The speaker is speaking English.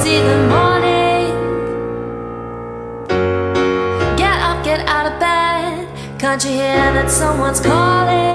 see the morning. Get up, get out of bed. Can't you hear that someone's calling?